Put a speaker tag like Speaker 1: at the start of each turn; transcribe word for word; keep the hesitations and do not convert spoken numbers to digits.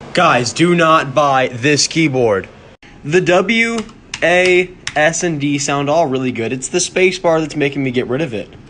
Speaker 1: Guys, do not buy this keyboard. The W, A, S, and D sound all really good. It's the space bar that's making me get rid of it.